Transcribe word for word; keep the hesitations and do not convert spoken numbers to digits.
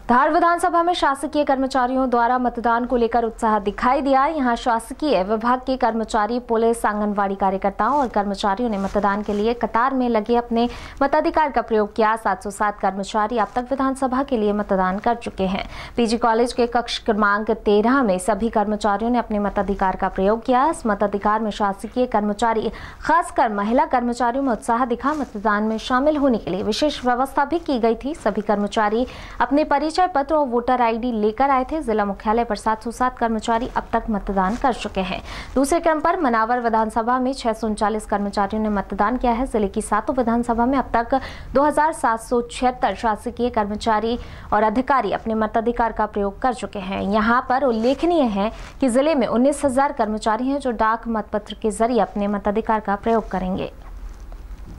धार विधानसभा में शासकीय कर्मचारियों द्वारा मतदान को लेकर उत्साह दिखाई दिया। यहां शासकीय विभाग के कर्मचारी, पुलिस, आंगनवाड़ी कार्यकर्ताओं और कर्मचारियों ने मतदान के लिए कतार में लगे अपने मताधिकार का प्रयोग किया। सात सौ सात कर्मचारी अब तक विधानसभा के लिए मतदान कर चुके हैं। पीजी कॉलेज के कक्ष क्रमांक तेरह में सभी कर्मचारियों ने अपने मताधिकार का प्रयोग किया। इस मताधिकार में शासकीय कर्मचारी, खासकर महिला कर्मचारियों में उत्साह दिखा। मतदान में शामिल होने के लिए विशेष व्यवस्था भी की गई थी। सभी कर्मचारी अपने परिचय पत्र और वोटर आईडी लेकर आए थे। जिला मुख्यालय पर सात सौ सात कर्मचारी अब तक मतदान कर चुके हैं। दूसरे क्रम पर मनावर विधानसभा में छह सौ उनचालीस कर्मचारियों ने मतदान किया है। जिले की सातों विधानसभा में अब तक दो हजार सात सौ छिहत्तर शासकीय कर्मचारी और अधिकारी अपने मताधिकार का प्रयोग कर चुके हैं। यहाँ पर उल्लेखनीय है कि जिले में उन्नीस हजार कर्मचारी हैं जो डाक मतपत्र के जरिए अपने मताधिकार का प्रयोग करेंगे।